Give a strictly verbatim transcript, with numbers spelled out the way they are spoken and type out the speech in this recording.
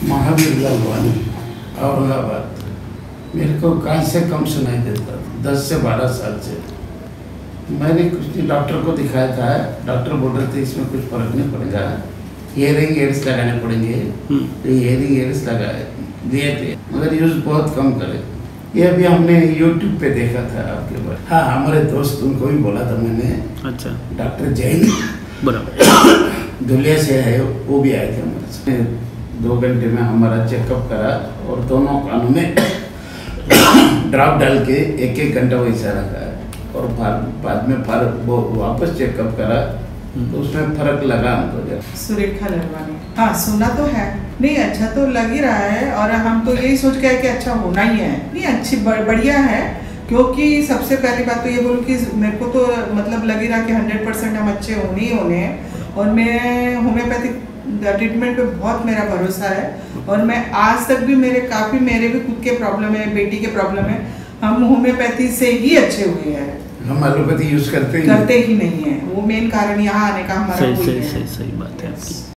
महावीर लालवानी, औरंगाबाद। मेरे को कान से कम सुनाई देता था दस से बारह साल से। मैंने कुछ डॉक्टर को दिखाया था, डॉक्टर बोल रहे थे इसमें कुछ फर्क नहीं पड़ेगा, ईयरिंग एड्स लगाने पड़ेंगे। तो ईयरिंग एड्स लगाए दिए थे, मगर यूज़ बहुत कम करे। ये भी हमने यूट्यूब पे देखा था आपके बारे। हाँ, हमारे दोस्त उनको भी बोला था मैंने। अच्छा। डॉक्टर जैन बराबर दुलिया से है, वो भी आए थे हमारे साथ। दो घंटे में हमारा चेकअप करा और दोनों कानों में ड्रॉप डाल के एक एक घंटा वैसा रखा है। और बाद में फर्क वो वापस चेकअप करा तो उसमें फर्क लगा हमको। सुरेखा ललवानी, हाँ सुना तो है, नहीं अच्छा तो लग ही रहा है। और हम तो यही सोच के कि अच्छा होना ही है, नहीं अच्छी बढ़िया है। क्योंकि सबसे पहली बात तो ये बोलूँ कि मेरे को तो मतलब लग ही रहा कि हंड्रेड परसेंट हम अच्छे होने ही होने हैं। और मैं होम्योपैथिक ट्रीटमेंट पे बहुत मेरा भरोसा है। और मैं आज तक भी मेरे काफ़ी मेरे भी खुद के प्रॉब्लम है, बेटी के प्रॉब्लम है, हम होम्योपैथी से ही अच्छे हुए हैं। हम एलोपैथी यूज करते ही करते ही नहीं है। वो मेन कारण यहाँ आने का हमारा सही सही सही सही बात है आपकी।